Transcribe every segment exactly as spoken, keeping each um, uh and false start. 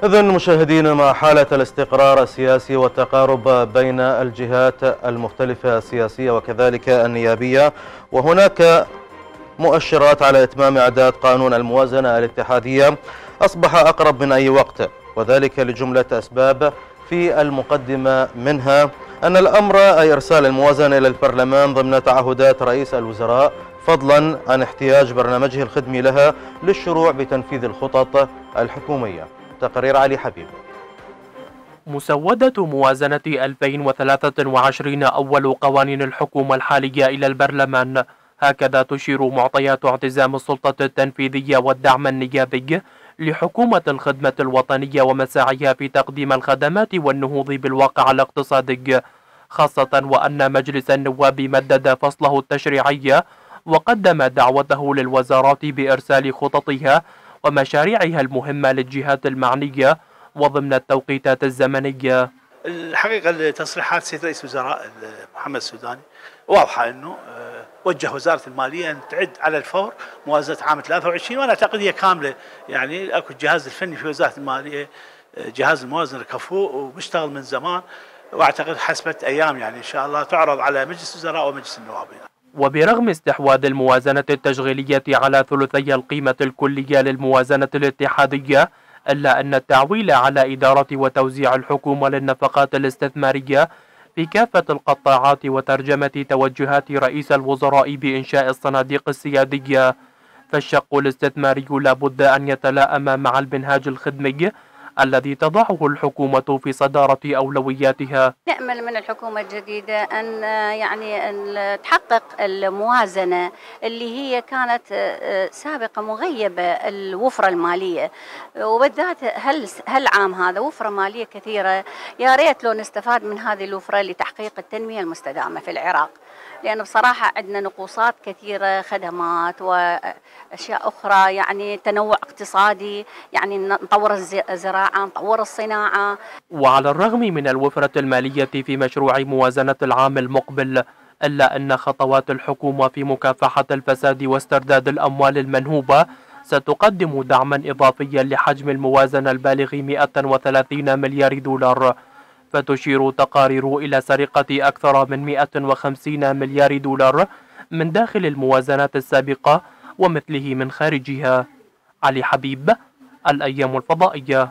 إذن مشاهدينا، مع حالة الاستقرار السياسي والتقارب بين الجهات المختلفة السياسية وكذلك النيابية، وهناك مؤشرات على إتمام إعداد قانون الموازنة الاتحادية، أصبح أقرب من أي وقت، وذلك لجملة أسباب. في المقدمة منها أن الأمر أي إرسال الموازنة إلى البرلمان ضمن تعهدات رئيس الوزراء، فضلا عن احتياج برنامجه الخدمي لها للشروع بتنفيذ الخطط الحكومية. تقرير علي حبيب. مسودة موازنة ألفين وثلاثة وعشرين أول قوانين الحكومة الحالية إلى البرلمان، هكذا تشير معطيات اعتزام السلطة التنفيذية والدعم النيابي لحكومة الخدمة الوطنية ومساعيها في تقديم الخدمات والنهوض بالواقع الاقتصادي، خاصة وأن مجلس النواب مدد فصله التشريعي وقدم دعوته للوزارات بإرسال خططها ومشاريعها المهمة للجهات المعنية وضمن التوقيتات الزمنية. الحقيقة تصريحات سيد رئيس الوزراء محمد السوداني واضحة أنه وجه وزارة المالية أن تعد على الفور موازنة عام ثلاثة وعشرين، وأنا أعتقد هي كاملة، يعني أكو الجهاز الفني في وزارة المالية، جهاز الموازنة كفؤ وبيشتغل من زمان، وأعتقد حسبة أيام يعني إن شاء الله تعرض على مجلس الوزراء ومجلس النواب. وبرغم استحواذ الموازنة التشغيلية على ثلثي القيمة الكلية للموازنة الاتحادية، إلا أن التعويل على إدارة وتوزيع الحكومة للنفقات الاستثمارية في كافة القطاعات وترجمة توجهات رئيس الوزراء بإنشاء الصناديق السيادية، فالشق الاستثماري لابد أن يتلائم مع المنهاج الخدمي الذي تضعه الحكومة في صدارة أولوياتها. نأمل من الحكومة الجديدة أن يعني أن تحقق الموازنة اللي هي كانت سابقة مغيبة، الوفرة المالية، وبالذات هل هالعام هذا وفرة مالية كثيرة. يا ريت لو نستفاد من هذه الوفرة لتحقيق التنمية المستدامة في العراق، لأن بصراحة عندنا نقوصات كثيرة، خدمات وأشياء أخرى، يعني تنوع اقتصادي، يعني نطور الزراعة، نطور الصناعة. وعلى الرغم من الوفرة المالية في مشروع موازنة العام المقبل، إلا أن خطوات الحكومة في مكافحة الفساد واسترداد الأموال المنهوبة ستقدم دعما إضافيا لحجم الموازنة البالغ مئة وثلاثين مليار دولار، فتشير تقارير إلى سرقة أكثر من مئة وخمسين مليار دولار من داخل الموازنات السابقة ومثله من خارجها. علي حبيب، الأيام الفضائية.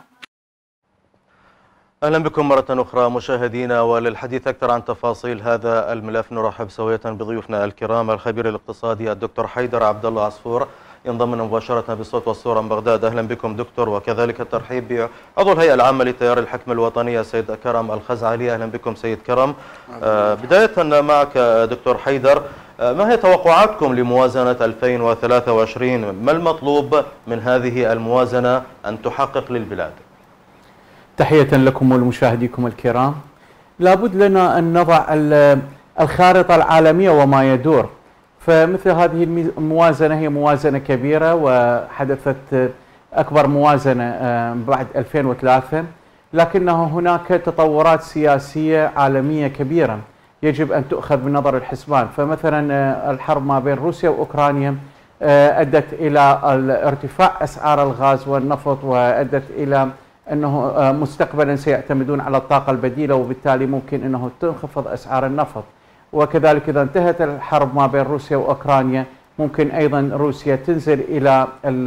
أهلا بكم مرة أخرى مشاهدينا، وللحديث أكثر عن تفاصيل هذا الملف نرحب سوية بضيوفنا الكرام، الخبير الاقتصادي الدكتور حيدر عبد الله عصفور ينضم لنا مباشرة بالصوت والصورة من بغداد. أهلا بكم دكتور، وكذلك الترحيب بعضو الهيئة العامة لتيار الحكم الوطنية سيد كرم الخزعلي. أهلا بكم سيد كرم. آه بداية معك دكتور حيدر، آه ما هي توقعاتكم لموازنة ألفين وثلاثة وعشرين؟ ما المطلوب من هذه الموازنة أن تحقق للبلاد؟ تحية لكم ولمشاهديكم الكرام. لابد لنا أن نضع الخارطة العالمية وما يدور، فمثل هذه الموازنة هي موازنة كبيرة وحدثت أكبر موازنة بعد ألفين وثلاثة، لكنه هناك تطورات سياسية عالمية كبيرة يجب أن تؤخذ بنظر الحسبان. فمثلا الحرب ما بين روسيا وأوكرانيا أدت إلى ارتفاع أسعار الغاز والنفط، وأدت إلى أنه مستقبلا سيعتمدون على الطاقة البديلة، وبالتالي ممكن أنه تنخفض أسعار النفط. وكذلك إذا انتهت الحرب ما بين روسيا وأوكرانيا ممكن أيضا روسيا تنزل إلى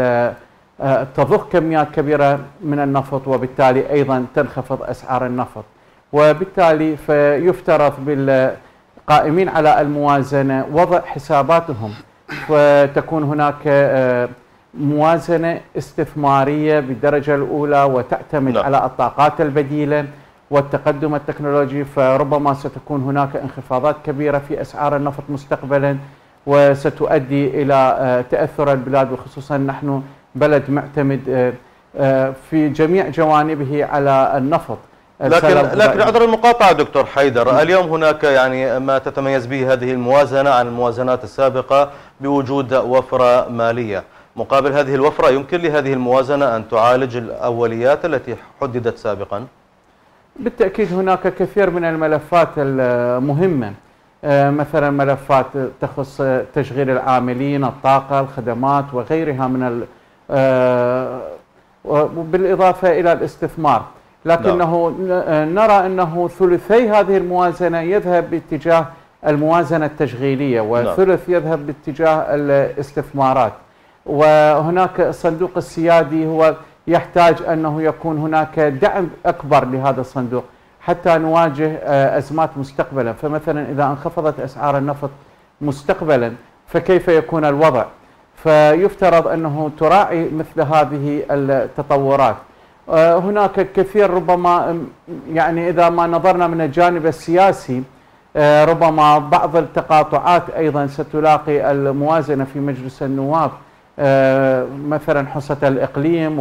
تضخ كميات كبيرة من النفط، وبالتالي أيضا تنخفض أسعار النفط. وبالتالي فيفترض بالقائمين على الموازنة وضع حساباتهم، فتكون هناك موازنة استثمارية بالدرجة الأولى وتعتمد لا. على الطاقات البديلة والتقدم التكنولوجي، فربما ستكون هناك انخفاضات كبيرة في أسعار النفط مستقبلا، وستؤدي إلى تأثر البلاد، وخصوصا نحن بلد معتمد في جميع جوانبه على النفط. لكن لكن عذر المقاطعة دكتور حيدر، اليوم هناك يعني ما تتميز به هذه الموازنة عن الموازنات السابقة بوجود وفرة مالية. مقابل هذه الوفرة يمكن لهذه الموازنة أن تعالج الأوليات التي حددت سابقا؟ بالتأكيد هناك كثير من الملفات المهمة، مثلا ملفات تخص تشغيل العاملين، الطاقة، الخدمات وغيرها من وبالإضافة إلى الاستثمار، لكنه نرى أنه ثلثي هذه الموازنة يذهب باتجاه الموازنة التشغيلية وثلث يذهب باتجاه الاستثمارات. وهناك الصندوق السيادي هو يحتاج أنه يكون هناك دعم أكبر لهذا الصندوق حتى نواجه أزمات مستقبلا. فمثلا إذا انخفضت أسعار النفط مستقبلا فكيف يكون الوضع؟ فيفترض أنه تراعي مثل هذه التطورات. هناك كثير ربما يعني إذا ما نظرنا من الجانب السياسي ربما بعض التقاطعات أيضا ستلاقي الموازنة في مجلس النواب، مثلا حصة الإقليم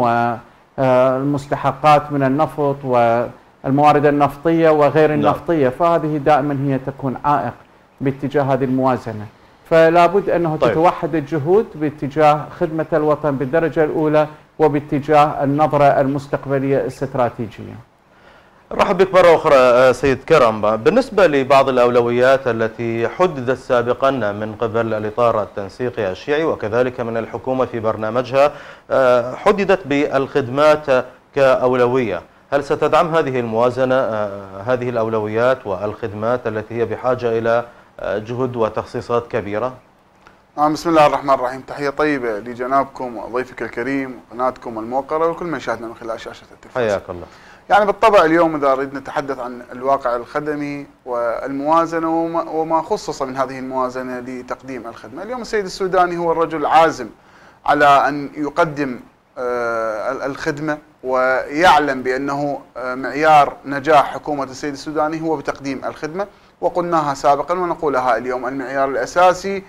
والمستحقات من النفط والموارد النفطية وغير النفطية، فهذه دائما هي تكون عائق باتجاه هذه الموازنة. فلا بد أنه طيب. تتوحد الجهود باتجاه خدمة الوطن بالدرجة الأولى وباتجاه النظرة المستقبلية الاستراتيجية. رحب بك مرة أخرى سيد كرم. بالنسبة لبعض الأولويات التي حددت سابقا من قبل الإطار التنسيقي الشيعي وكذلك من الحكومة في برنامجها، حددت بالخدمات كأولوية، هل ستدعم هذه الموازنة هذه الأولويات والخدمات التي هي بحاجة إلى جهد وتخصيصات كبيرة؟ بسم الله الرحمن الرحيم. تحية طيبة لجنابكم وضيفك الكريم وقناتكم الموقرة وكل من يشاهدنا من خلال شاشة التلفزيون. حياك الله. يعني بالطبع اليوم إذا أريد نتحدث عن الواقع الخدمي والموازنة وما خصص من هذه الموازنة لتقديم الخدمة، اليوم السيد السوداني هو الرجل العازم على أن يقدم الخدمة، ويعلم بأنه معيار نجاح حكومة السيد السوداني هو بتقديم الخدمة، وقلناها سابقا ونقولها اليوم. المعيار الأساسي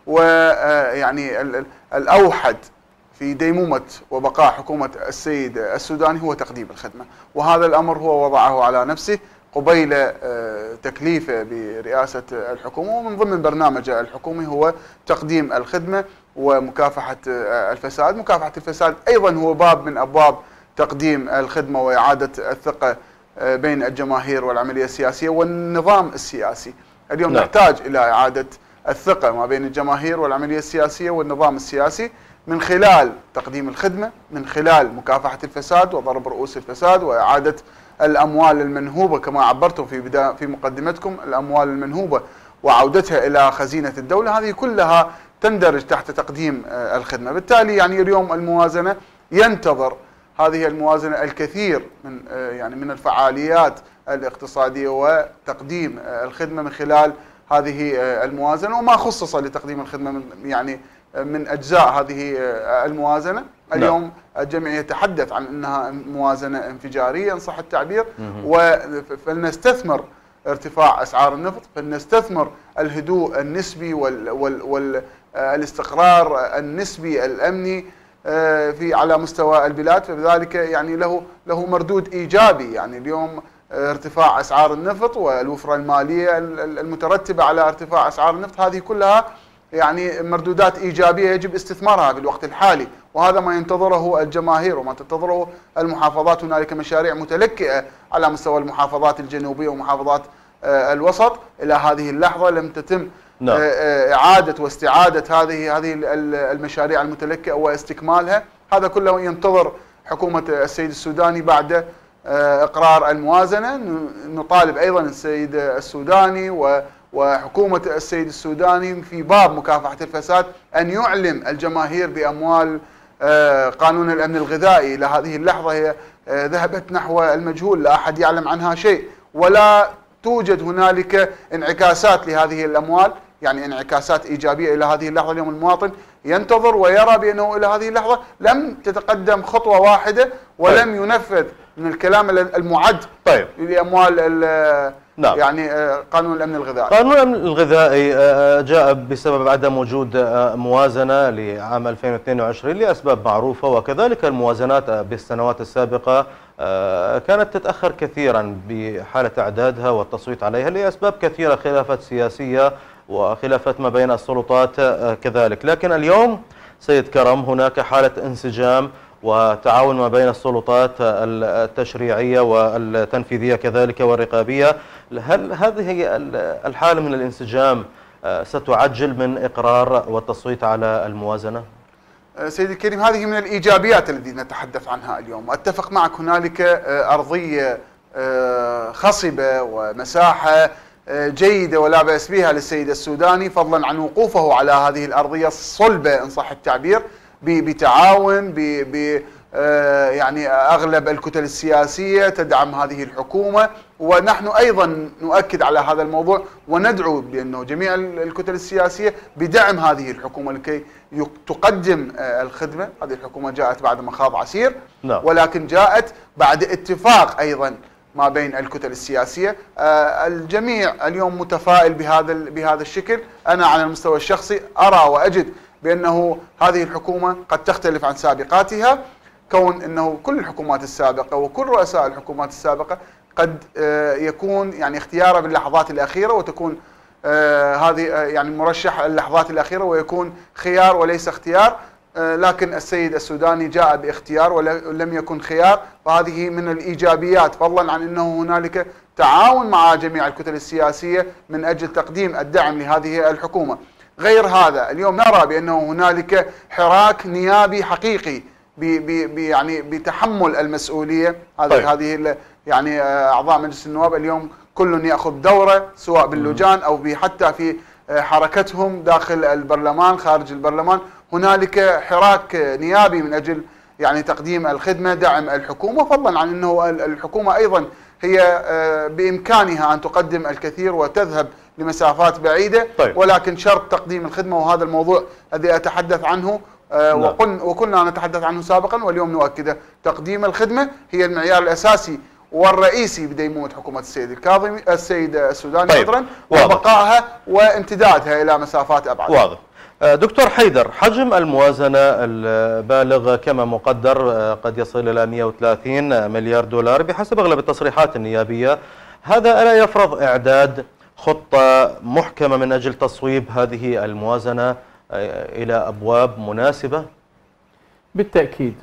ويعني الأوحد في ديمومة وبقاء حكومة السيد السوداني هو تقديم الخدمة، وهذا الأمر هو وضعه على نفسه قبيل تكليفه برئاسة الحكومة، ومن ضمن برنامج الحكومي هو تقديم الخدمة ومكافحة الفساد. مكافحة الفساد أيضا هو باب من أبواب تقديم الخدمة وإعادة الثقة بين الجماهير والعملية السياسية والنظام السياسي. اليوم لا. نحتاج إلى إعادة الثقة ما بين الجماهير والعملية السياسية والنظام السياسي من خلال تقديم الخدمة، من خلال مكافحة الفساد وضرب رؤوس الفساد وإعادة الأموال المنهوبة كما عبرتم في بداية في مقدمتكم، الأموال المنهوبة وعودتها إلى خزينة الدولة، هذه كلها تندرج تحت تقديم الخدمة. بالتالي يعني اليوم الموازنة ينتظر هذه الموازنة الكثير من يعني من الفعاليات الاقتصادية وتقديم الخدمة من خلال هذه الموازنة، وما خصص لتقديم الخدمة من يعني من أجزاء هذه الموازنة. اليوم الجميع يتحدث عن أنها موازنة انفجارية إن صح التعبير، فلنستثمر ارتفاع أسعار النفط، فلنستثمر الهدوء النسبي والاستقرار النسبي الأمني في على مستوى البلاد، فبذلك يعني له له مردود إيجابي. يعني اليوم ارتفاع أسعار النفط والوفرة المالية المترتبة على ارتفاع أسعار النفط، هذه كلها يعني مردودات إيجابية يجب استثمارها في الوقت الحالي، وهذا ما ينتظره الجماهير وما تنتظره المحافظات. هنالك مشاريع متلكئة على مستوى المحافظات الجنوبية ومحافظات الوسط، إلى هذه اللحظة لم تتم نعم. إعادة واستعادة هذه هذه المشاريع المتلكئة واستكمالها. هذا كله ينتظر حكومة السيد السوداني بعد إقرار الموازنة. نطالب أيضا السيد السوداني و وحكومة السيد السوداني في باب مكافحة الفساد أن يعلم الجماهير بأموال قانون الأمن الغذائي. إلى هذه اللحظة هي ذهبت نحو المجهول، لا أحد يعلم عنها شيء، ولا توجد هنالك انعكاسات لهذه الأموال، يعني انعكاسات إيجابية إلى هذه اللحظة. اليوم المواطن ينتظر ويرى بأنه إلى هذه اللحظة لم تتقدم خطوة واحدة ولم طيب. ينفذ من الكلام المعد طيب. لأموال نعم. يعني قانون الأمن الغذائي. قانون الأمن الغذائي جاء بسبب عدم وجود موازنة لعام ألفين واثنين وعشرين لأسباب معروفة، وكذلك الموازنات بالسنوات السابقة كانت تتأخر كثيرا بحالة إعدادها والتصويت عليها لأسباب كثيرة، خلافات سياسية وخلافات ما بين السلطات كذلك. لكن اليوم سيد كرم هناك حالة انسجام وتعاون ما بين السلطات التشريعية والتنفيذية كذلك والرقابية. هل هذه الحالة من الانسجام ستعجل من إقرار والتصويت على الموازنة؟ سيدي الكريم هذه من الإيجابيات التي نتحدث عنها اليوم. وأتفق معك هنالك أرضية خصبة ومساحة جيدة ولا بأس بها للسيد السوداني، فضلا عن وقوفه على هذه الأرضية الصلبة إن صح التعبير بتعاون ب يعني أغلب الكتل السياسية تدعم هذه الحكومة، ونحن أيضا نؤكد على هذا الموضوع وندعو بأنه جميع الكتل السياسية بدعم هذه الحكومة لكي تقدم الخدمة. هذه الحكومة جاءت بعد مخاض عسير، ولكن جاءت بعد اتفاق أيضا ما بين الكتل السياسية. الجميع اليوم متفائل بهذا بهذا الشكل. أنا على المستوى الشخصي أرى وأجد بأنه هذه الحكومة قد تختلف عن سابقاتها، كون أنه كل الحكومات السابقة وكل رؤساء الحكومات السابقة قد يكون يعني اختياره باللحظات الأخيرة، وتكون هذه يعني مرشح اللحظات الأخيرة ويكون خيار وليس اختيار. لكن السيد السوداني جاء باختيار ولم يكن خيار، وهذه من الإيجابيات، فضلا عن أنه هنالك تعاون مع جميع الكتل السياسية من أجل تقديم الدعم لهذه الحكومة. غير هذا اليوم نرى بأنه هنالك حراك نيابي حقيقي ب يعني بتحمل المسؤولية. هذه طيب. هذه يعني أعضاء مجلس النواب اليوم كل يأخذ دوره، سواء باللجان أو حتى في حركتهم داخل البرلمان خارج البرلمان. هنالك حراك نيابي من أجل يعني تقديم الخدمة، دعم الحكومة، فضلا عن أنه الحكومة أيضا هي بإمكانها أن تقدم الكثير وتذهب لمسافات بعيدة. طيب. ولكن شرط تقديم الخدمة، وهذا الموضوع الذي أتحدث عنه وقلنا وكنا نتحدث عنه سابقا واليوم نؤكده. تقديم الخدمة هي المعيار الأساسي والرئيسي بديمومة حكومة السيد الكاظمي السيد السوداني عذرا، وبقائها وامتدادها إلى مسافات أبعد. واضح. دكتور حيدر، حجم الموازنة البالغ كما مقدر قد يصل إلى مئة وثلاثين مليار دولار بحسب أغلب التصريحات النيابية، هذا ألا يفرض إعداد خطة محكمة من أجل تصويب هذه الموازنة إلى أبواب مناسبة؟ بالتأكيد،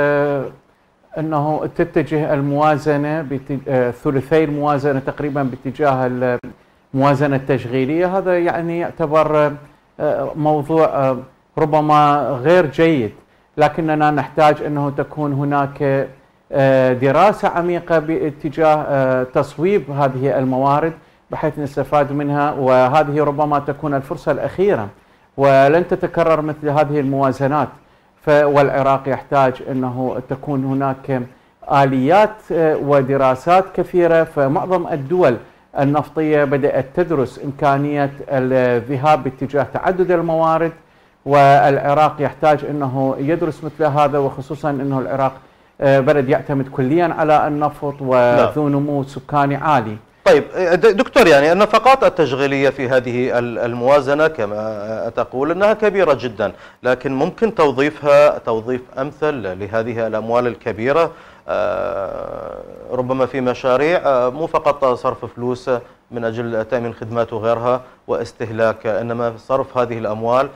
فإنه تتجه الموازنة ثلثي الموازنة تقريبا باتجاه الموازنة التشغيلية. هذا يعني يعتبر موضوع ربما غير جيد، لكننا نحتاج أنه تكون هناك دراسة عميقة باتجاه تصويب هذه الموارد بحيث نستفاد منها، وهذه ربما تكون الفرصة الأخيرة ولن تتكرر مثل هذه الموازنات. والعراق يحتاج أنه تكون هناك آليات ودراسات كثيرة، فمعظم الدول النفطية بدأت تدرس إمكانية الذهاب باتجاه تعدد الموارد، والعراق يحتاج أنه يدرس مثل هذا، وخصوصا أنه العراق بلد يعتمد كليا على النفط وذو نمو سكاني عالي. طيب دكتور، يعني النفقات التشغيلية في هذه الموازنة كما تقول أنها كبيرة جدا، لكن ممكن توظيفها توظيف أمثل لهذه الأموال الكبيرة، ربما في مشاريع، مو فقط صرف فلوس من أجل تأمين خدمات وغيرها واستهلاك، إنما صرف هذه الأموال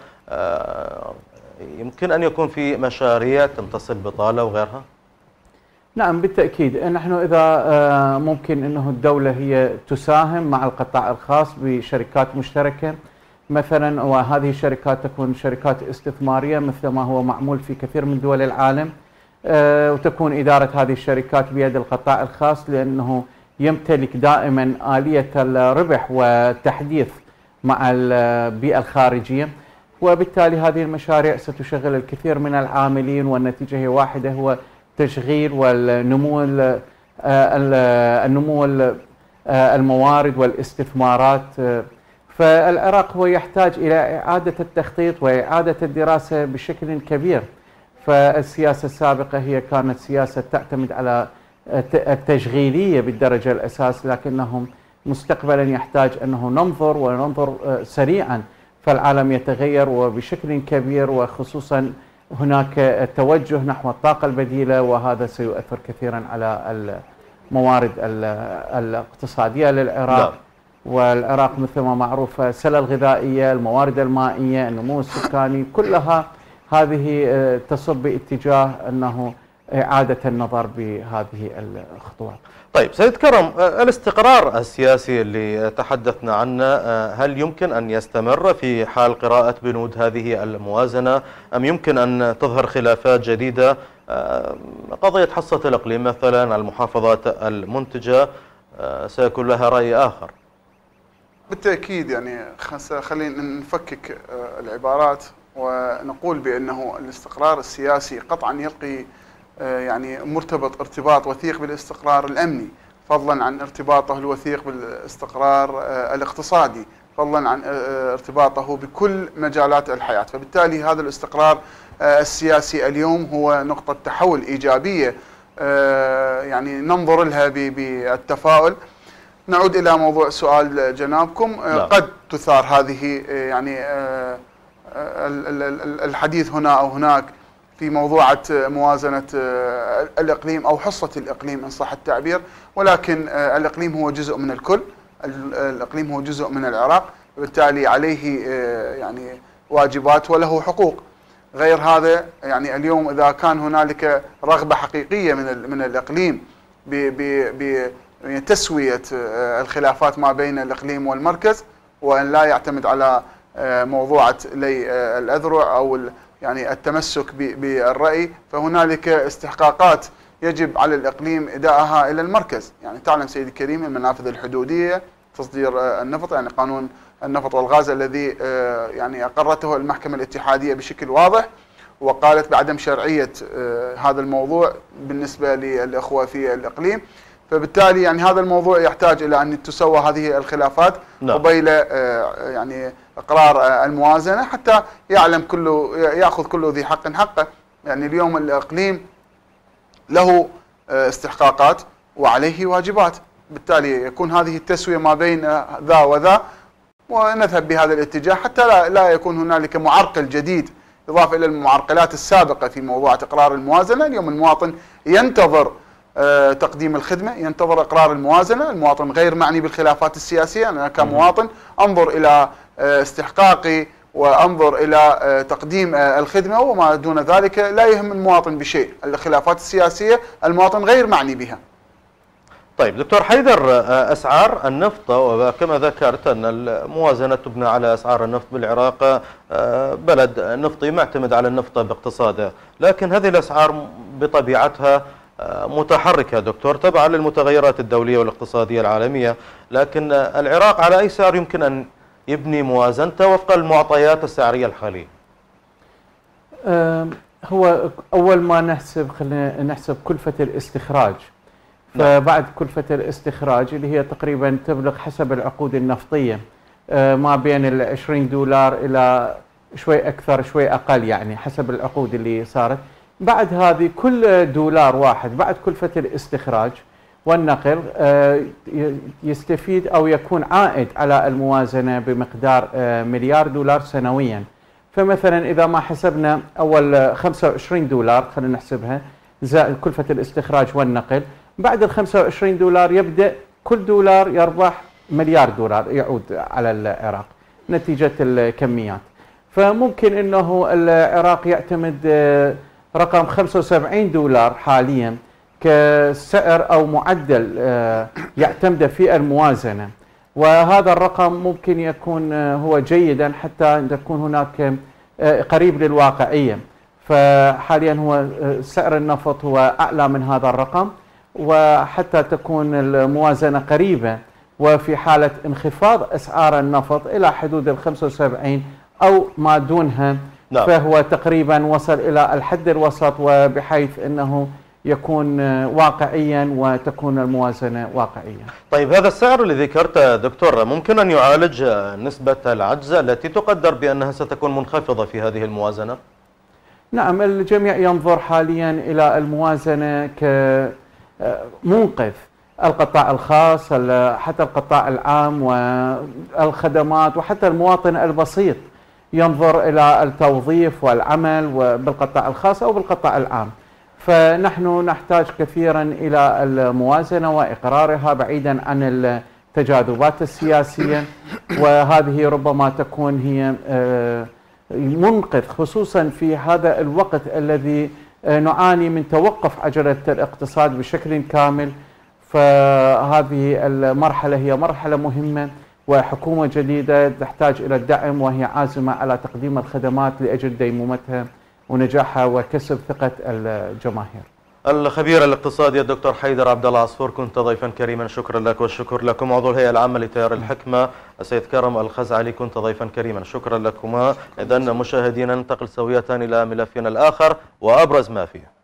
يمكن أن يكون في مشاريع تمتص البطالة وغيرها. نعم بالتأكيد، نحن إذا ممكن أنه الدولة هي تساهم مع القطاع الخاص بشركات مشتركة مثلا، وهذه الشركات تكون شركات استثمارية مثل ما هو معمول في كثير من دول العالم، وتكون إدارة هذه الشركات بيد القطاع الخاص، لأنه يمتلك دائما آلية الربح والتحديث مع البيئة الخارجية، وبالتالي هذه المشاريع ستشغل الكثير من العاملين، والنتيجة هي واحدة، هو تشغيل والنمو النمو الموارد والاستثمارات. فالعراق هو يحتاج إلى إعادة التخطيط وإعادة الدراسة بشكل كبير. فالسياسة السابقة هي كانت سياسة تعتمد على التشغيلية بالدرجة الأساس، لكنهم مستقبلا يحتاج أنه ننظر وننظر سريعا، فالعالم يتغير وبشكل كبير، وخصوصا هناك توجه نحو الطاقة البديلة، وهذا سيؤثر كثيرا على الموارد الاقتصادية للعراق. لا. والعراق مثل ما معروف السلة الغذائية، الموارد المائية، النمو السكاني، كلها هذه تصب باتجاه أنه إعادة النظر بهذه الخطوات. طيب سيد كرم، الاستقرار السياسي اللي تحدثنا عنه هل يمكن أن يستمر في حال قراءة بنود هذه الموازنة، أم يمكن أن تظهر خلافات جديدة؟ قضية حصة الإقليم مثلا، المحافظات المنتجة سيكون لها رأي آخر. بالتأكيد يعني خلينا نفكك العبارات ونقول بأنه الاستقرار السياسي قطعا يلقي يعني مرتبط ارتباط وثيق بالاستقرار الأمني، فضلا عن ارتباطه الوثيق بالاستقرار الاقتصادي، فضلا عن ارتباطه بكل مجالات الحياة. فبالتالي هذا الاستقرار السياسي اليوم هو نقطة تحول إيجابية يعني ننظر لها بالتفاؤل. نعود إلى موضوع سؤال جنابكم. لا. قد تثار هذه يعني الحديث هنا أو هناك في موضوعة موازنة الإقليم أو حصة الإقليم إن صح التعبير، ولكن الإقليم هو جزء من الكل، الإقليم هو جزء من العراق، وبالتالي عليه يعني واجبات وله حقوق. غير هذا يعني اليوم إذا كان هنالك رغبة حقيقية من من الإقليم بتسوية الخلافات ما بين الإقليم والمركز، وأن لا يعتمد على موضوعة لي الأذرع أو يعني التمسك بالرأي، فهنالك استحقاقات يجب على الإقليم إداءها إلى المركز. يعني تعلم سيدي الكريم المنافذ الحدودية، تصدير النفط، يعني قانون النفط والغاز الذي يعني أقرته المحكمة الاتحادية بشكل واضح، وقالت بعدم شرعية هذا الموضوع بالنسبة للأخوة في الإقليم. فبالتالي يعني هذا الموضوع يحتاج إلى أن تسوى هذه الخلافات قبيل يعني إقرار الموازنة، حتى يعلم كل يأخذ كل ذي حق حقه. يعني اليوم الإقليم له استحقاقات وعليه واجبات، بالتالي يكون هذه التسوية ما بين ذا وذا، ونذهب بهذا الاتجاه حتى لا, لا يكون هنالك معرقل جديد إضافة إلى المعرقلات السابقة في موضوع إقرار الموازنة. اليوم المواطن ينتظر تقديم الخدمة، ينتظر إقرار الموازنة. المواطن غير معني بالخلافات السياسية. أنا كمواطن أنظر إلى استحقاقي وأنظر إلى تقديم الخدمة، وما دون ذلك لا يهم المواطن بشيء. الخلافات السياسية المواطن غير معني بها. طيب دكتور حيدر، أسعار النفط وكما ذكرت أن الموازنة تبنى على أسعار النفط بالعراق، بلد نفطي معتمد على النفط باقتصاده، لكن هذه الأسعار بطبيعتها متحركة دكتور تبعا للمتغيرات الدولية والاقتصادية العالمية، لكن العراق على أي سعر يمكن أن يبني موازنته وفق المعطيات السعرية الحالية؟ هو أول ما نحسب خلينا نحسب كلفة الاستخراج. فبعد كلفة الاستخراج اللي هي تقريبا تبلغ حسب العقود النفطية ما بين ال عشرين دولار إلى شوي أكثر شوي أقل، يعني حسب العقود اللي صارت. بعد هذه كل دولار واحد بعد كلفة الاستخراج والنقل يستفيد أو يكون عائد على الموازنة بمقدار مليار دولار سنويا. فمثلا إذا ما حسبنا أول خمسة وعشرين دولار خلينا نحسبها زائد كلفة الاستخراج والنقل، بعد ال خمسة وعشرين دولار يبدأ كل دولار يربح مليار دولار يعود على العراق نتيجة الكميات. فممكن أنه العراق يعتمد رقم خمسة وسبعين دولار حاليا كسعر أو معدل يعتمد في الموازنة، وهذا الرقم ممكن يكون هو جيدا حتى تكون هناك قريب للواقعية. فحاليا هو سعر النفط هو أعلى من هذا الرقم، وحتى تكون الموازنة قريبة، وفي حالة انخفاض أسعار النفط إلى حدود ال خمسة وسبعين أو ما دونها لا. فهو تقريبا وصل إلى الحد الوسط، وبحيث أنه يكون واقعيا وتكون الموازنة واقعية. طيب هذا السعر اللي ذكرته دكتور ممكن أن يعالج نسبة العجز التي تقدر بأنها ستكون منخفضة في هذه الموازنة؟ نعم، الجميع ينظر حاليا إلى الموازنة كمنقذ القطاع الخاص، حتى القطاع العام والخدمات، وحتى المواطن البسيط ينظر إلى التوظيف والعمل بالقطاع الخاص أو بالقطاع العام. فنحن نحتاج كثيرا إلى الموازنة وإقرارها بعيدا عن التجاذبات السياسية، وهذه ربما تكون هي منقذ خصوصا في هذا الوقت الذي نعاني من توقف عجلة الاقتصاد بشكل كامل. فهذه المرحلة هي مرحلة مهمة، وحكومة جديدة تحتاج إلى الدعم، وهي عازمة على تقديم الخدمات لأجل ديمومتها ونجاحها وكسب ثقة الجماهير. الخبير الاقتصادي الدكتور حيدر عبد الله عصفور، كنت ضيفا كريما، شكرا لك والشكر لكم. عضو الهيئة العامة لتيار الحكمة السيد كرم الخزعلي، كنت ضيفا كريما، شكرا لكما. إذن مشاهدينا ننتقل سوية إلى ملفنا الآخر وأبرز ما فيه.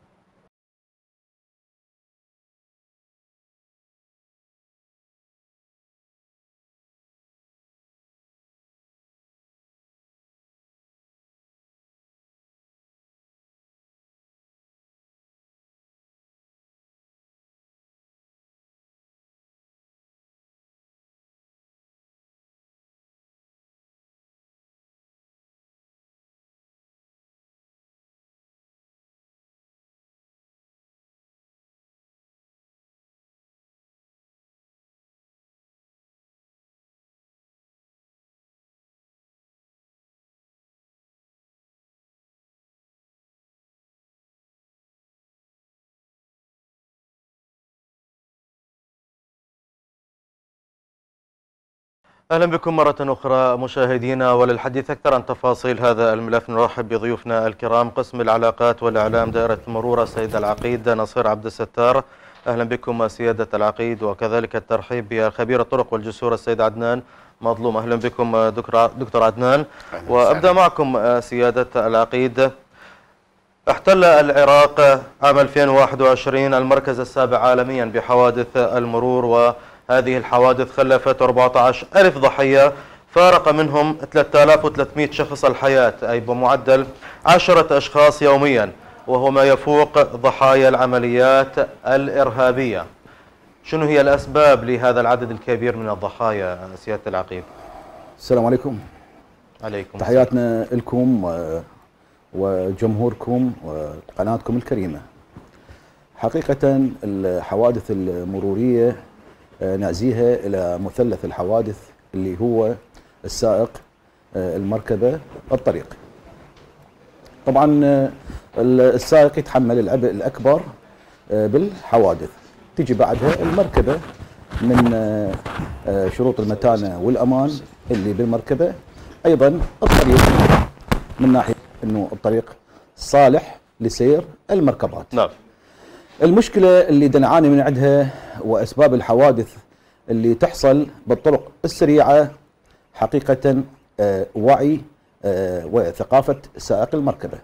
أهلا بكم مرة أخرى مشاهدينا، وللحديث أكثر عن تفاصيل هذا الملف نرحب بضيوفنا الكرام. قسم العلاقات والإعلام دائرة المرور السيد العقيد نصير عبد الستار، أهلا بكم سيادة العقيد، وكذلك الترحيب بالخبير الطرق والجسور السيد عدنان مظلوم، أهلا بكم دكتور عدنان. وأبدأ معكم سيادة العقيد. احتل العراق عام ألفين وواحد وعشرين المركز السابع عالميا بحوادث المرور، و هذه الحوادث خلفت أربعة عشر ألف ضحية، فارق منهم ثلاثة آلاف وثلاثمئة شخص الحياة، أي بمعدل عشرة أشخاص يوميا، وهو ما يفوق ضحايا العمليات الإرهابية. شنو هي الأسباب لهذا العدد الكبير من الضحايا سيادة العقيد؟ السلام عليكم. عليكم تحياتنا لكم وجمهوركم وقناتكم الكريمة. حقيقة الحوادث المرورية نعزيها إلى مثلث الحوادث اللي هو السائق، المركبة، الطريق. طبعا السائق يتحمل العبء الأكبر بالحوادث، تجي بعدها المركبة من شروط المتانة والأمان اللي بالمركبة، أيضا الطريق من ناحية أنه الطريق صالح لسير المركبات. نعم. المشكلة اللي نعاني من عندها وأسباب الحوادث اللي تحصل بالطرق السريعة حقيقة آه وعي آه وثقافة سائق المركبة.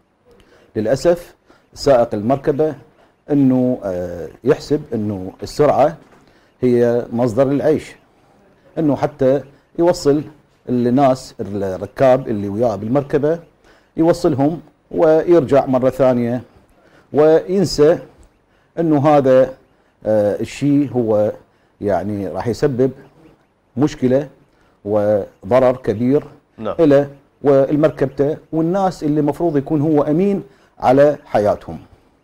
للأسف سائق المركبة أنه آه يحسب أنه السرعة هي مصدر العيش، أنه حتى يوصل الناس الركاب اللي وياه بالمركبة يوصلهم ويرجع مرة ثانية، وينسى أنه هذا آه الشيء هو يعني راح يسبب مشكلة وضرر كبير نعم. إلى والمركبته والناس اللي مفروض يكون هو أمين على حياتهم.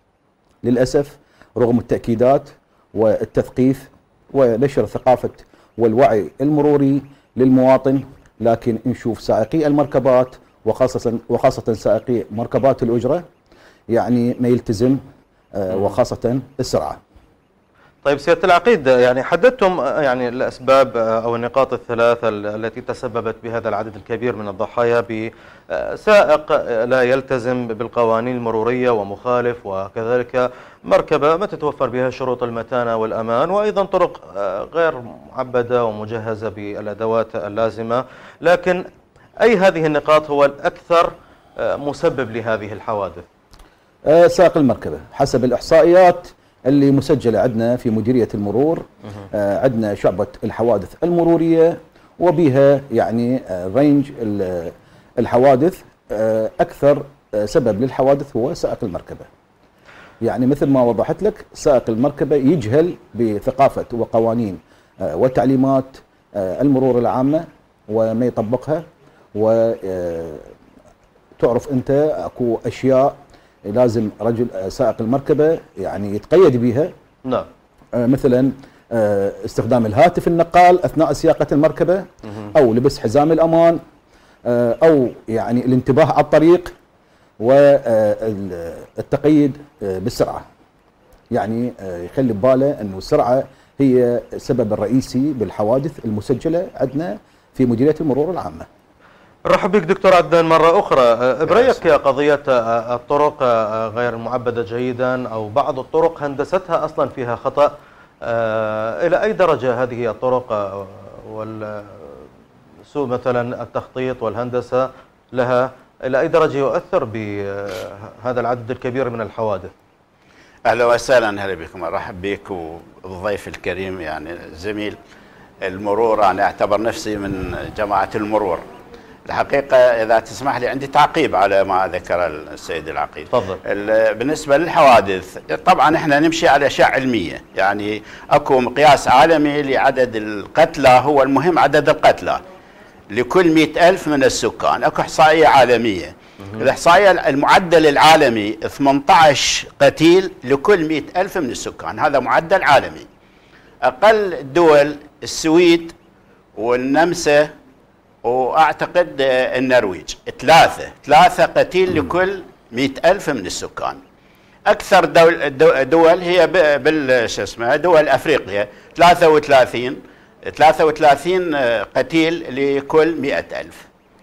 للأسف رغم التأكيدات والتثقيف ونشر ثقافة والوعي المروري للمواطن، لكن نشوف سائقي المركبات وخاصة وخاصة سائقي مركبات الأجرة يعني ما يلتزم آه وخاصة السرعة. طيب سيادة العقيد، يعني حددتم يعني الأسباب أو النقاط الثلاثة التي تسببت بهذا العدد الكبير من الضحايا بسائق لا يلتزم بالقوانين المرورية ومخالف، وكذلك مركبة ما تتوفر بها شروط المتانة والأمان، وأيضا طرق غير معبدة ومجهزة بالأدوات اللازمة. لكن أي هذه النقاط هو الأكثر مسبب لهذه الحوادث؟ سائق المركبة حسب الإحصائيات اللي مسجلة عندنا في مديرية المرور، آه عندنا شعبة الحوادث المرورية وبها يعني آه رينج الحوادث، آه أكثر آه سبب للحوادث هو سائق المركبة. يعني مثل ما وضحت لك، سائق المركبة يجهل بثقافة وقوانين آه وتعليمات آه المرور العامة وما يطبقها، وتعرف أنت أكو أشياء لازم رجل سائق المركبة يعني يتقيد بها. نعم. آه مثلا آه استخدام الهاتف النقال اثناء سياقة المركبة، او لبس حزام الامان، آه او يعني الانتباه على الطريق، والتقييد بالسرعة. يعني يخلي بباله أنه السرعة هي السبب الرئيسي بالحوادث المسجلة عندنا في مديرية المرور العامة. نرحب بك دكتور عدنان مرة أخرى. برأيك قضية الطرق غير المعبدة جيدا أو بعض الطرق هندستها أصلا فيها خطأ، إلى أي درجة هذه الطرق والسوء مثلا التخطيط والهندسة لها، إلى أي درجة يؤثر بهذا العدد الكبير من الحوادث؟ أهلا وسهلا، هلا بكم، أرحب بك والضيف الكريم يعني زميل المرور. أنا أعتبر نفسي من جماعة المرور. الحقيقة إذا تسمح لي عندي تعقيب على ما ذكر السيد العقيد. تفضل. بالنسبة للحوادث طبعا احنا نمشي على أشياء علمية، يعني اكو مقياس عالمي لعدد القتلى، هو المهم عدد القتلى لكل مئة ألف من السكان. اكو إحصائية عالمية، الإحصائية المعدل العالمي ثمانية عشر قتيل لكل مئة ألف من السكان، هذا معدل عالمي. أقل الدول السويد والنمسا واعتقد النرويج، ثلاثة ثلاثة قتيل لكل مئة ألف من السكان. أكثر دول, دول هي بال شو اسمه دول أفريقيا، ثلاثة وثلاثين ثلاثة وثلاثين قتيل لكل مئة ألف.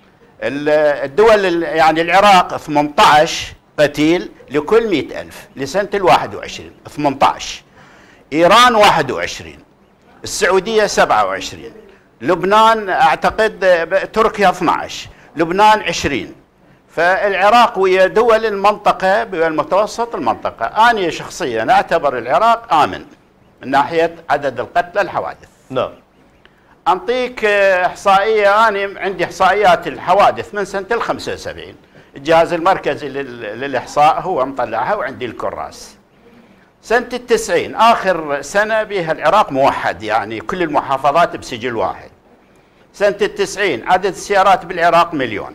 الدول يعني العراق ثمانية عشر قتيل لكل مئة ألف لسنة الواحد وعشرين، ثمانية عشر. إيران واحد وعشرين، السعودية سبعة وعشرين، لبنان اعتقد، تركيا اثني عشر، لبنان عشرين. فالعراق ويا دول المنطقة بالمتوسط المنطقة. أنا شخصيا أعتبر العراق آمن من ناحية عدد القتلى الحوادث. نعم. أنطيك إحصائية، أنا عندي إحصائيات الحوادث من سنة ال خمسة وسبعين، الجهاز المركزي للإحصاء هو مطلعها وعندي الكراس. سنة التسعين آخر سنة بها العراق موحد، يعني كل المحافظات بسجل واحد. سنة التسعين عدد السيارات بالعراق مليون،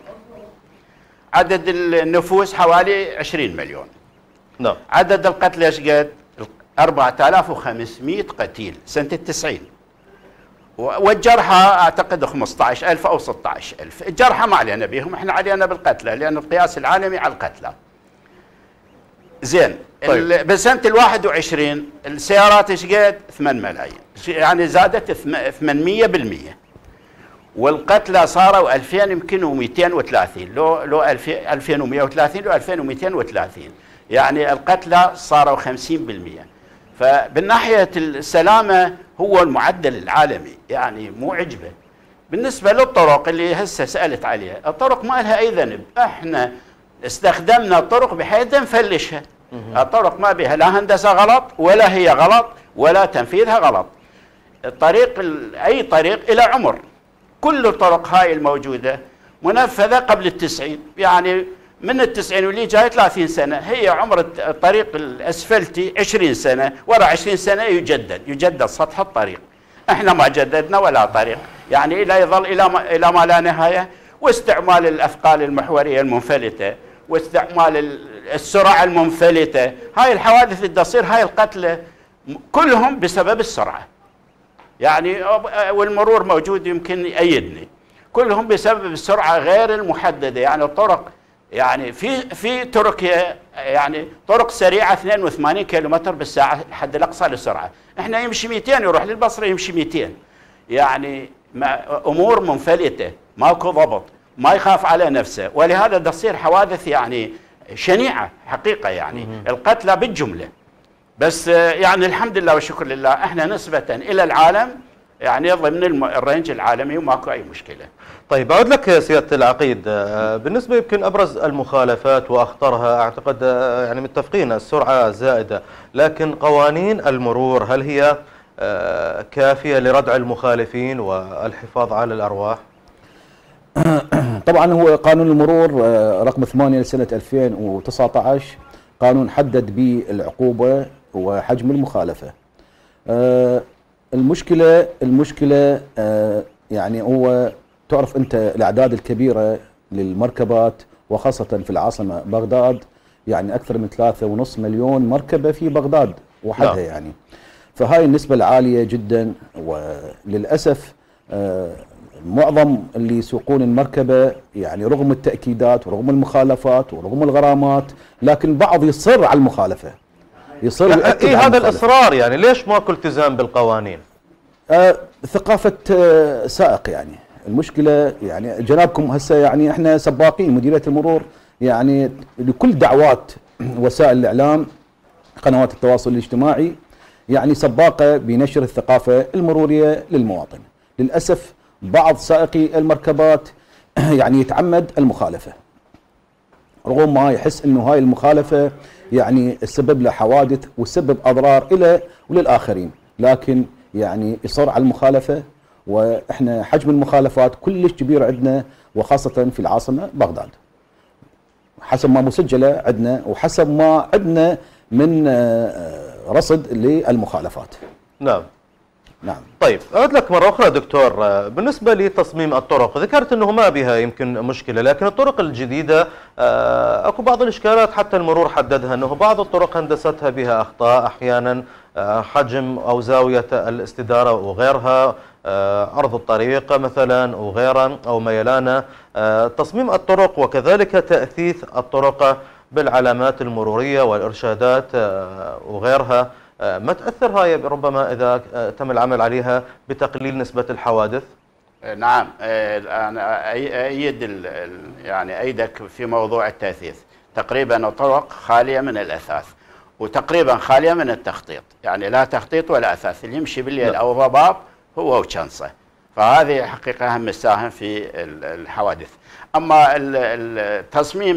عدد النفوس حوالي عشرين مليون. نعم. عدد القتلى ايش قد؟ أربعة آلاف وخمسمئة قتيل سنة التسعين، والجرحى اعتقد خمسة عشر ألف او ستة عشر ألف. الجرحى ما علينا بهم، احنا علينا بالقتلى لأن القياس العالمي على القتلى. زين. طيب. بسنة الواحد وعشرين السيارات ايش قد؟ ثمانية ملايين، يعني زادت ثمانمئة بالمئة. والقتلى صاروا ألفين يمكن ومئتين وثلاثين، لو لو ألفين ومئة وثلاثين لو ألفين ومئتين وثلاثين، يعني القتلى صاروا خمسين بالمئة. فبالناحية السلامة هو المعدل العالمي، يعني مو عجبه. بالنسبة للطرق اللي هسه سألت عليها، الطرق ما لها أي ذنب، احنا استخدمنا الطرق بحيث نفلشها. الطرق ما بها لا هندسة غلط ولا هي غلط ولا تنفيذها غلط. الطريق أي طريق إلى عمر، كل الطرق هاي الموجودة منفذة قبل التسعين، يعني من التسعين واللي جاي ثلاثين سنة، هي عمر الطريق الأسفلتي عشرين سنة، ورا عشرين سنة يجدد يجدد سطح الطريق. احنا ما جددنا ولا طريق، يعني إلى يظل إلى ما, إلى ما لا نهاية. واستعمال الأثقال المحورية المنفلتة واستعمال السرعة المنفلتة، هاي الحوادث اللي تصير، هاي القتلى كلهم بسبب السرعة. يعني والمرور موجود يمكن يأيدني، كلهم بسبب السرعة غير المحددة. يعني الطرق، يعني في في تركيا يعني طرق سريعة اثنين وثمانين كيلومتر بالساعة الحد الأقصى للسرعة، احنا يمشي مئتين، يروح للبصرة يمشي مئتين. يعني أمور منفلتة، ماكو ضبط، ما يخاف على نفسه، ولهذا تصير حوادث يعني شنيعة حقيقة، يعني القتلى بالجملة. بس يعني الحمد لله والشكر لله احنا نسبة إلى العالم يعني ضمن الرينج العالمي وماكو أي مشكلة. طيب أعود لك سيادة العقيد، بالنسبة يمكن أبرز المخالفات وأخطرها أعتقد يعني متفقين السرعة زائدة، لكن قوانين المرور هل هي كافية لردع المخالفين والحفاظ على الأرواح؟ طبعا هو قانون المرور رقم ثمانية لسنة ألفين وتسعة عشر قانون حدد بالعقوبة وحجم المخالفة. المشكلة المشكلة يعني هو تعرف أنت الأعداد الكبيرة للمركبات وخاصة في العاصمة بغداد، يعني أكثر من ثلاثة ونص مليون مركبة في بغداد وحدها. لا. يعني فهاي النسبة العالية جدا، وللأسف معظم اللي يسوقون المركبة يعني رغم التأكيدات ورغم المخالفات ورغم الغرامات، لكن بعض يصر على المخالفة، يصر يؤكد إيه هذا الإصرار؟ يعني ليش ماكو التزام بالقوانين؟ آه ثقافة آه سائق. يعني المشكلة يعني جنابكم هسه يعني احنا سباقين مديرية المرور يعني لكل دعوات وسائل الإعلام قنوات التواصل الاجتماعي يعني سباقة بنشر الثقافة المرورية للمواطن. للأسف بعض سائقي المركبات يعني يتعمد المخالفة رغم ما يحس انه هاي المخالفة يعني تسبب له حوادث وتسبب اضرار له وللآخرين، لكن يعني يصر على المخالفة. واحنا حجم المخالفات كلش كبير عندنا وخاصة في العاصمة بغداد حسب ما مسجلة عندنا وحسب ما عندنا من رصد للمخالفات. نعم نعم. طيب أعود لك مرة أخرى دكتور، بالنسبة لتصميم الطرق ذكرت أنه ما بها يمكن مشكلة، لكن الطرق الجديدة أكو بعض الإشكالات حتى المرور حددها، أنه بعض الطرق هندستها بها أخطاء، أحيانا حجم أو زاوية الاستدارة وغيرها، عرض الطريق مثلا وغيرها أو ميلانة، تصميم الطرق وكذلك تأثيث الطرق بالعلامات المرورية والإرشادات وغيرها. ما تأثر هاي ربما إذا تم العمل عليها بتقليل نسبة الحوادث؟ نعم، أنا أيد يعني أيدك في موضوع التأثيث. تقريبا الطرق خالية من الأثاث وتقريبا خالية من التخطيط، يعني لا تخطيط ولا أثاث، اللي يمشي بالليل أو ضباب هو وشنصه، فهذه حقيقة هم مساهم في الحوادث. أما التصميم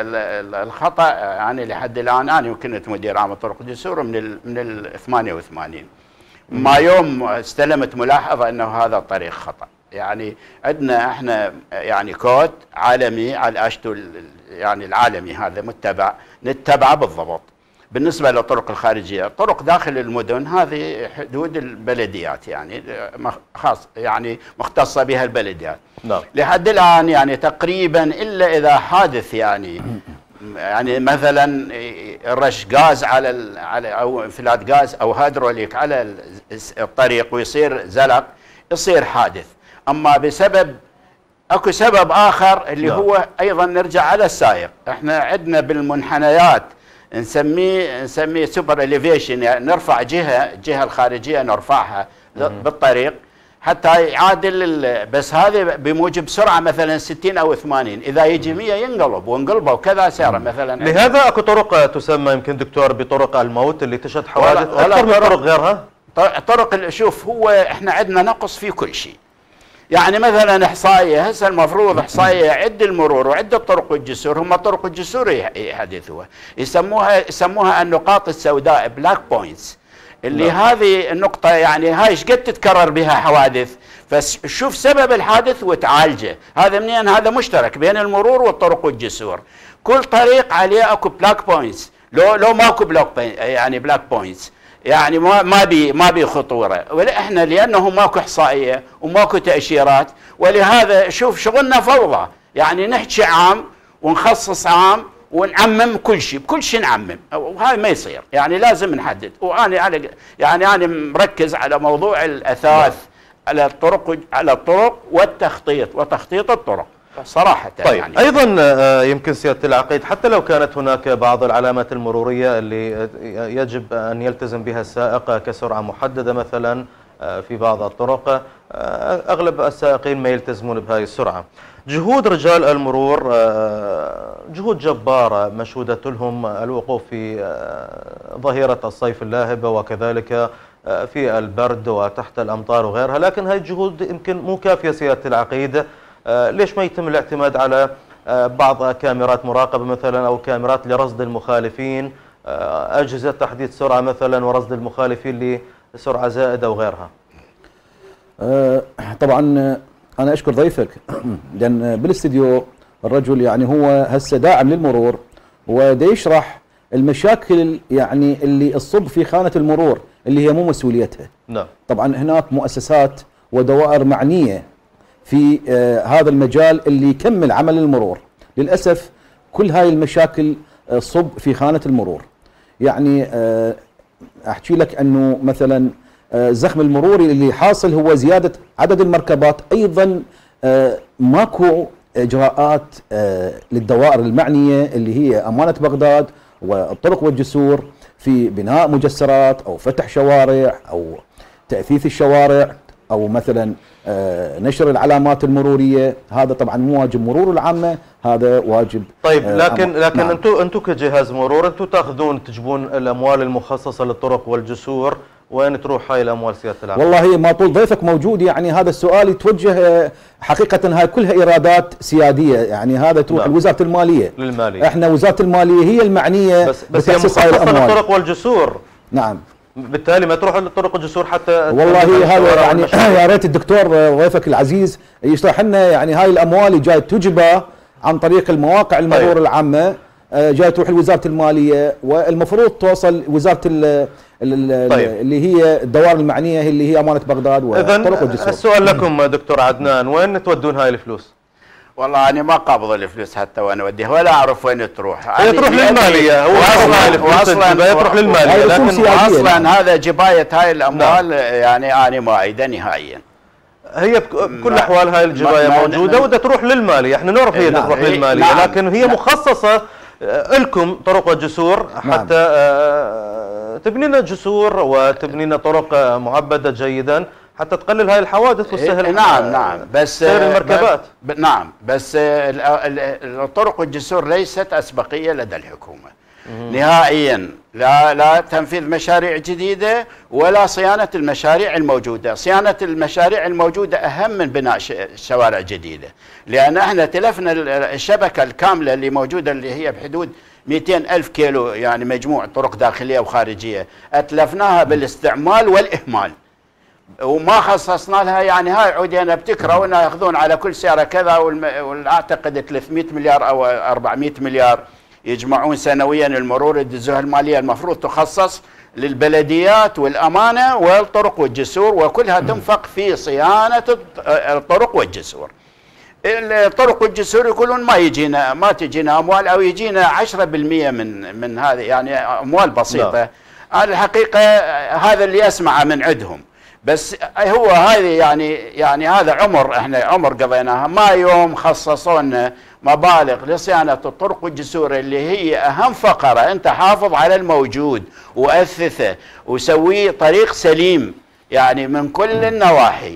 الخطأ يعني لحد الآن أنا كنت مدير عام الطرق والجسور من ال من ال ثمانية وثمانين، ما يوم استلمت ملاحظة أنه هذا الطريق خطأ. يعني عندنا احنا يعني كود عالمي على الاشتو يعني العالمي هذا متبع نتبعه بالضبط. بالنسبة للطرق الخارجية، طرق داخل المدن هذه حدود البلديات يعني خاص يعني مختصة بها البلديات. نعم. لحد الآن يعني تقريبا إلا إذا حادث يعني يعني مثلا رش غاز على على أو انفلات غاز أو هيدروليك على الطريق ويصير زلق يصير حادث. أما بسبب اكو سبب آخر اللي نعم. هو أيضا نرجع على السائق. احنا عندنا بالمنحنيات نسميه نسميه سوبر اليفيشن، يعني نرفع جهه الجهه الخارجيه نرفعها بالطريق حتى يعادل، بس هذا بموجب سرعه مثلا ستين او ثمانين، اذا يجي مية ينقلب وانقلبوا وكذا سياره مثلا. لهذا اكو طرق تسمى يمكن دكتور بطرق الموت اللي تشهد حوادث اكثر من طرق غيرها. طرق شوف هو احنا عندنا نقص في كل شيء. يعني مثلا احصائيه هسه المفروض احصائيه عد المرور وعد الطرق والجسور، هم طرق الجسور يحدثوها يسموها يسموها النقاط السوداء بلاك بوينتس، اللي لا. هذه النقطه يعني هاي ايش قد تتكرر بها حوادث، فشوف سبب الحادث وتعالجه. هذا منين؟ هذا مشترك بين المرور والطرق والجسور. كل طريق عليه اكو بلاك بوينتس، لو لو ماكو بلاك يعني بلاك بوينتس يعني ما ما بي ما بي خطوره. احنا لانه ماكو احصائيه وماكو تاشيرات، ولهذا شوف شغلنا فوضى، يعني نحكي عام ونخصص عام ونعمم كل شيء، بكل شيء نعمم، وهذا ما يصير. يعني لازم نحدد. وانا على يعني انا مركز على موضوع الاثاث على الطرق على الطرق والتخطيط وتخطيط الطرق صراحة. طيب يعني أيضا يمكن سيادة العقيد حتى لو كانت هناك بعض العلامات المرورية اللي يجب أن يلتزم بها السائق كسرعة محددة مثلا في بعض الطرق، أغلب السائقين ما يلتزمون بهذه السرعة. جهود رجال المرور جهود جبارة مشهودة لهم الوقوف في ظهيرة الصيف اللاهبة وكذلك في البرد وتحت الأمطار وغيرها، لكن هذه الجهود يمكن مو كافية سيادة العقيد. ليش ما يتم الاعتماد على بعض كاميرات مراقبة مثلا أو كاميرات لرصد المخالفين، أجهزة تحديد سرعة مثلا ورصد المخالفين لسرعة زائدة وغيرها؟ طبعا أنا أشكر ضيفك لأن بالاستديو الرجل يعني هو هسه داعم للمرور ودا يشرح المشاكل يعني اللي تصب في خانة المرور اللي هي مو مسؤوليتها. نعم. طبعا هناك مؤسسات ودوائر معنية في آه هذا المجال اللي يكمل عمل المرور. للأسف كل هاي المشاكل آه صب في خانة المرور. يعني آه أحكي لك أنه مثلا الزخم المروري اللي حاصل هو زيادة عدد المركبات. أيضا ماكو إجراءات للدوائر المعنية اللي هي أمانة بغداد والطرق والجسور في بناء مجسرات أو فتح شوارع أو تأثيث الشوارع أو مثلا نشر العلامات المرورية. هذا طبعا مو واجب مرور العامة، هذا واجب. طيب لكن لكن نعم. انتم انتم كجهاز مرور انتم تاخذون تجيبون الاموال المخصصة للطرق والجسور، وين تروح هاي الاموال سيادة العقيد؟ والله ما طول ضيفك موجود يعني هذا السؤال يتوجه حقيقة، هاي كلها ايرادات سيادية، يعني هذا تروح نعم. لوزارة المالية. للمالية. احنا وزارة المالية هي المعنية بس بس هي بتخصيص هاي مخصصة الاموال. للطرق والجسور. نعم. بالتالي ما تروح للطرق والجسور حتى والله هذا يعني يا ريت الدكتور ضيفك العزيز يشرح لنا يعني هاي الاموال جاي تجبى عن طريق المواقع المرور طيب. العامة، جاي تروح لوزارة المالية والمفروض توصل وزارة ال طيب. اللي هي الدوائر المعنية اللي هي أمانة بغداد والطرق والجسور. السؤال لكم دكتور عدنان، وين تودون هاي الفلوس؟ والله أنا ما قابض الفلوس حتى وأنا أوديها ولا أعرف وين تروح. هي تروح للمالية، هو أصلا تروح للمالية، لكن أصلا هذا جباية هاي الأموال نعم. يعني أنا ما أيده نهائيا. هي بكل الأحوال هاي الجباية موجودة وده تروح للمالية، احنا نعرف هي نعم. تروح للمالية نعم. لكن هي نعم. مخصصة لكم طرق وجسور حتى نعم. تبني لنا جسور وتبني لنا طرق معبدة جيدا حتى تقلل هاي الحوادث وتسهل نعم نعم بس سير المركبات. نعم بس الطرق والجسور ليست أسبقية لدى الحكومة نهائيا، لا لا تنفيذ مشاريع جديدة ولا صيانة المشاريع الموجودة. صيانة المشاريع الموجودة أهم من بناء شوارع جديدة، لأن احنا تلفنا الشبكة الكاملة اللي موجودة اللي هي بحدود مئتين ألف كيلو يعني مجموع طرق داخلية وخارجية، أتلفناها بالاستعمال والإهمال وما خصصنا لها. يعني هاي عودينا بتكره وإنها ياخذون على كل سيارة كذا، والأعتقد ثلاثمئة مليار أو أربعمئة مليار يجمعون سنويا المرور. الجهة المالية المفروض تخصص للبلديات والأمانة والطرق والجسور، وكلها تنفق في صيانة الطرق والجسور. الطرق والجسور يقولون ما يجينا ما تجينا أموال أو يجينا عشرة بالمئة من من هذه يعني أموال بسيطة. أنا الحقيقة هذا اللي أسمعه من عندهم، بس هو هذه يعني يعني هذا عمر احنا عمر قضيناها، ما يوم خصصونا مبالغ لصيانة الطرق والجسور اللي هي أهم فقرة. أنت حافظ على الموجود وأثثه وسويه طريق سليم يعني من كل النواحي،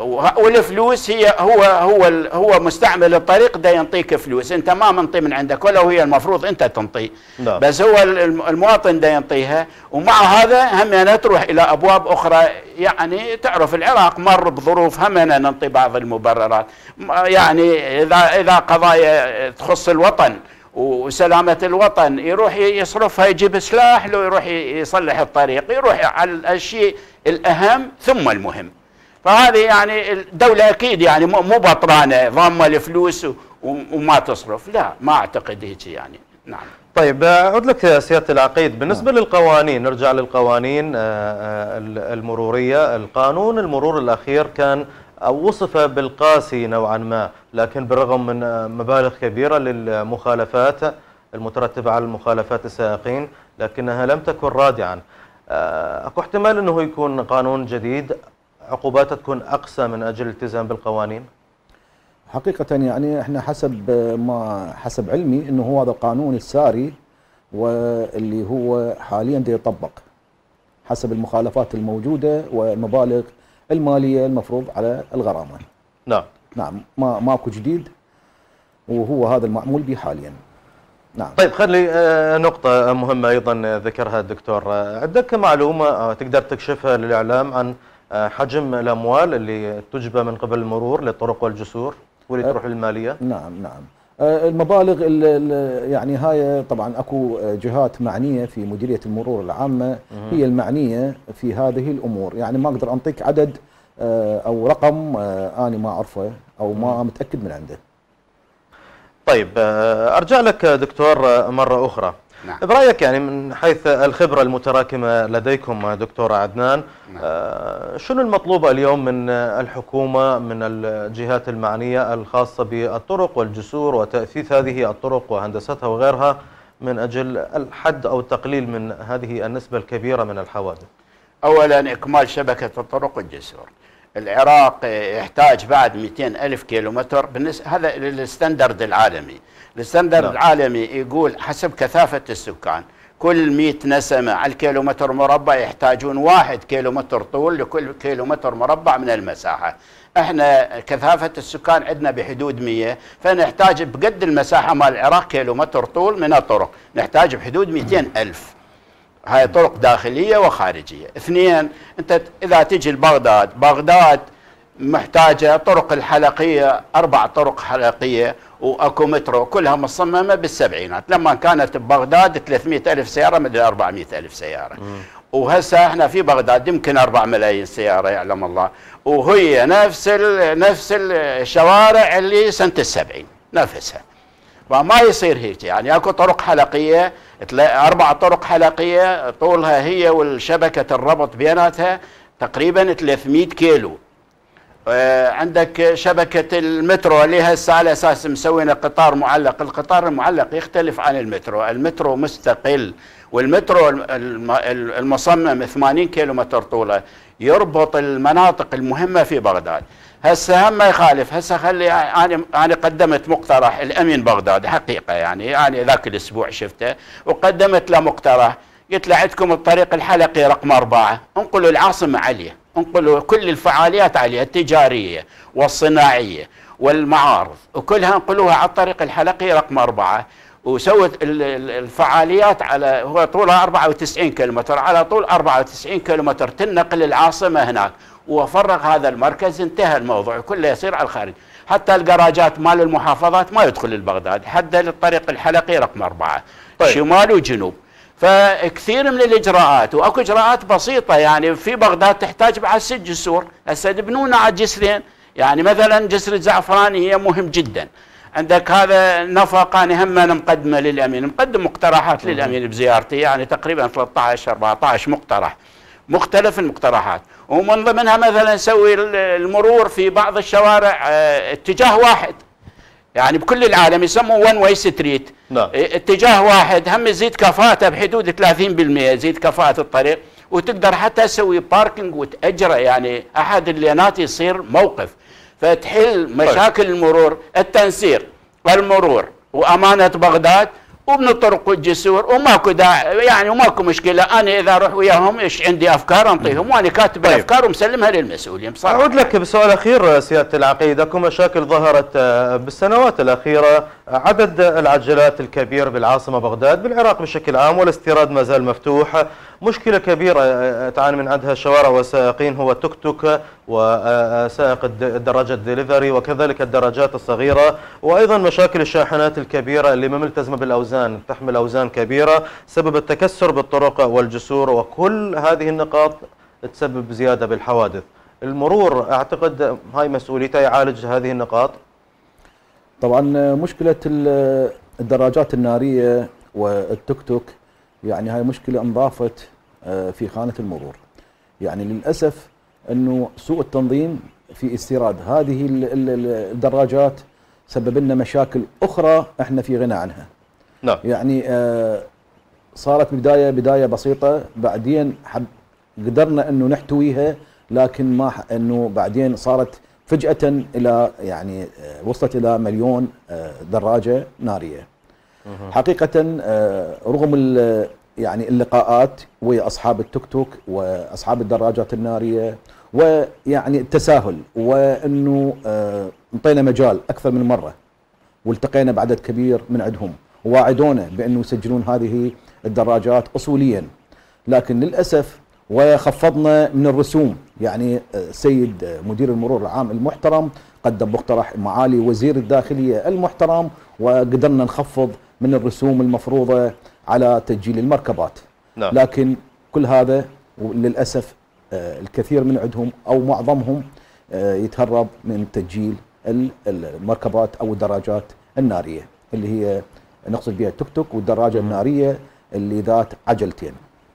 والفلوس هي هو هو هو مستعمل الطريق ده ينطيك فلوس، انت ما منطي من عندك ولا هي المفروض انت تنطي لا. بس هو المواطن ده ينطيها. ومع هذا همنا تروح الى ابواب اخرى، يعني تعرف العراق مر بظروف همنا ننطي بعض المبررات، يعني اذا اذا قضايا تخص الوطن وسلامة الوطن يروح يصرفها يجيب سلاح، لو يروح يصلح الطريق يروح على الشيء الاهم ثم المهم. فهذه يعني الدولة أكيد يعني مو بطرانة ضامة الفلوس وما تصرف، لا ما أعتقد هيك يعني. نعم. طيب أعود لك سيادة العقيد، بالنسبة نعم. للقوانين، نرجع للقوانين المرورية. القانون المرور الأخير كان أو وصف بالقاسي نوعا ما، لكن بالرغم من مبالغ كبيرة للمخالفات المترتبة على المخالفات السائقين لكنها لم تكن رادعا. أكو احتمال أنه يكون قانون جديد عقوباتها تكون أقسى من أجل الالتزام بالقوانين؟ حقيقة يعني احنا حسب ما حسب علمي انه هو هذا القانون الساري واللي هو حاليا دا يطبق حسب المخالفات الموجودة والمبالغ المالية المفروض على الغرامة. نعم. نعم ما ماكو جديد وهو هذا المعمول به حاليا. نعم. طيب خلي نقطة مهمة أيضا ذكرها الدكتور، عندك معلومة تقدر تكشفها للإعلام عن حجم الأموال اللي تجبى من قبل المرور للطرق والجسور واللي تروح للمالية؟ نعم نعم المبالغ يعني هاي طبعا اكو جهات معنية في مديرية المرور العامة هي المعنية في هذه الأمور، يعني ما أقدر أنطيك عدد أو رقم أنا ما أعرفه أو ما متأكد من عنده. طيب أرجع لك دكتور مرة أخرى. نعم. برأيك يعني من حيث الخبرة المتراكمة لديكم دكتور عدنان، نعم. آه شنو المطلوب اليوم من الحكومة من الجهات المعنية الخاصة بالطرق والجسور وتأثيث هذه الطرق وهندستها وغيرها من أجل الحد أو التقليل من هذه النسبة الكبيرة من الحوادث؟ اولا اكمال شبكه الطرق والجسور. العراق يحتاج بعد مئتين ألف كيلومتر، بالنسبه هذا الستاندرد العالمي. الستاندرد نعم. العالمي يقول حسب كثافه السكان كل مئة نسمه على الكيلومتر مربع يحتاجون واحد كيلومتر طول لكل كيلومتر مربع من المساحه. احنا كثافه السكان عندنا بحدود مئة، فنحتاج بقد المساحه مال العراق كيلومتر طول من الطرق، نحتاج بحدود مئتين ألف. هاي طرق داخليه وخارجيه. اثنين، انت اذا تجي لبغداد، بغداد محتاجه طرق الحلقيه، اربع طرق حلقيه واكو مترو كلها مصممه بالسبعينات، لما كانت ببغداد ثلاثمئة ألف سياره مدري أربعمئة ألف سياره. مم. وهسه احنا في بغداد يمكن أربعة ملايين سياره يعلم الله، وهي نفس نفس الشوارع اللي سنه السبعين نفسها. فما يصير هيك، يعني اكو طرق حلقيه، اربع طرق حلقيه طولها هي والشبكه الربط بيناتها تقريبا ثلاثمئة كيلو. آه عندك شبكه المترو اللي هسه على اساس مسوينا قطار معلق، القطار المعلق يختلف عن المترو، المترو مستقل، والمترو المصمم ثمانين كيلومتر طوله يربط المناطق المهمه في بغداد. هسه هم ما يخالف، هسه خلي انا انا قدمت مقترح الامين بغداد حقيقه، يعني يعني ذاك الاسبوع شفته وقدمت له مقترح، قلت له عندكم الطريق الحلقي رقم أربعة، انقلوا العاصمه عليه، انقلوا كل الفعاليات عليه التجاريه والصناعيه والمعارض وكلها انقلوها على الطريق الحلقي رقم أربعة، وسوت الفعاليات على هو طولها أربعة وتسعين كيلومتر، على طول أربعة وتسعين كيلومتر تنقل العاصمه هناك، وفرغ هذا المركز، انتهى الموضوع كله يصير على الخارج. حتى الجراجات مال المحافظات ما يدخل لبغداد، حتى للطريق الحلقي رقم أربعة. طيب. شمال وجنوب. فكثير من الاجراءات، واكو اجراءات بسيطه، يعني في بغداد تحتاج بعد ست جسور، هسه يبنون على جسرين، يعني مثلا جسر الزعفراني هي مهم جدا. عندك هذا نفق، انا هم انا مقدمه للامين، مقدم مقترحات للامين بزيارتي، يعني تقريبا ثلاثة عشر أربعة عشر مقترح، مختلف المقترحات، ومن ضمنها مثلا نسوي المرور في بعض الشوارع اه اتجاه واحد، يعني بكل العالم يسموه وان واي ستريت، اه اتجاه واحد، هم يزيد كفاءته بحدود ثلاثين بالمئة، يزيد كفاءة الطريق، وتقدر حتى تسوي باركنج وتأجره، يعني احد اللينات يصير موقف، فتحل مشاكل المرور، التنسيق، المرور وامانه بغداد ومن الطرق والجسور، وماكو داعي يعني وماكو مشكله، انا اذا اروح وياهم ايش عندي افكار انطيهم، وانا كاتب طيب. الافكار ومسلمها للمسؤولين بصراحه. اعود لك بسؤال اخير سياده العقيد، اكو مشاكل ظهرت بالسنوات الاخيره، عدد العجلات الكبير بالعاصمه بغداد، بالعراق بشكل عام، والاستيراد ما زال مفتوح، مشكله كبيره تعاني من عندها الشوارع والسائقين، هو التوك توك وسائق الدراجه الدليفري وكذلك الدراجات الصغيره، وايضا مشاكل الشاحنات الكبيره اللي ما ملتزمه بالاوزان، تحمل اوزان كبيره، سبب التكسر بالطرق والجسور، وكل هذه النقاط تسبب زياده بالحوادث. المرور اعتقد هاي مسؤوليته يعالج هذه النقاط. طبعا مشكله الدراجات الناريه والتوك توك يعني هاي مشكله انضافت في خانه المرور، يعني للاسف انه سوء التنظيم في استيراد هذه الدراجات سبب لنا مشاكل اخرى احنا في غنى عنها. نعم. يعني صارت بدايه بدايه بسيطه، بعدين حب قدرنا انه نحتويها، لكن ما انه بعدين صارت فجاه الى يعني وصلت الى مليون دراجه ناريه. حقيقه رغم يعني اللقاءات ويا اصحاب التوك توك واصحاب الدراجات الناريه ويعني التساهل، وانه انطينا مجال اكثر من مره والتقينا بعدد كبير من عندهم وواعدونا بانه يسجلون هذه الدراجات اصوليا، لكن للاسف وخفضنا من الرسوم. يعني السيد مدير المرور العام المحترم قدم مقترح معالي وزير الداخليه المحترم، وقدرنا نخفض من الرسوم المفروضه على تسجيل المركبات. نعم. لكن كل هذا للاسف الكثير من عندهم او معظمهم يتهرب من تسجيل المركبات او الدراجات الناريه اللي هي نقصد بها التوك توك والدراجه الناريه اللي ذات عجلتين.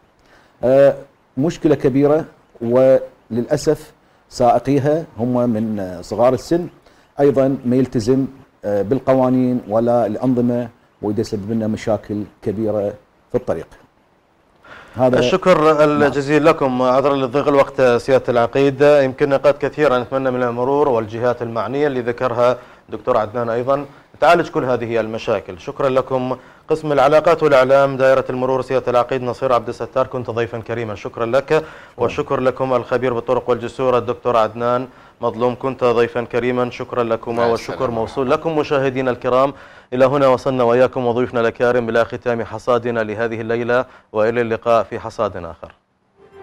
مشكله كبيره، وللاسف سائقيها هم من صغار السن، ايضا ما يلتزم بالقوانين ولا الانظمه، ويسبب لنا مشاكل كبيره في الطريق. هذا الشكر الجزيل لكم. عذرا لضيق الوقت سيادة العقيد، يمكن نقاط كثيرة نتمنى من المرور والجهات المعنية اللي ذكرها دكتور عدنان أيضا تعالج كل هذه المشاكل. شكرا لكم. قسم العلاقات والإعلام دائرة المرور سيادة العقيد نصير عبد الستار، كنت ضيفا كريما، شكرا لك. وشكر لكم الخبير بالطرق والجسور الدكتور عدنان مظلوم، كنت ضيفا كريما، شكرا لكما. والشكر موصول لكم مشاهدينا الكرام. إلى هنا وصلنا وإياكم وضيوفنا الأكارم إلى ختام حصادنا لهذه الليلة، وإلى اللقاء في حصاد آخر.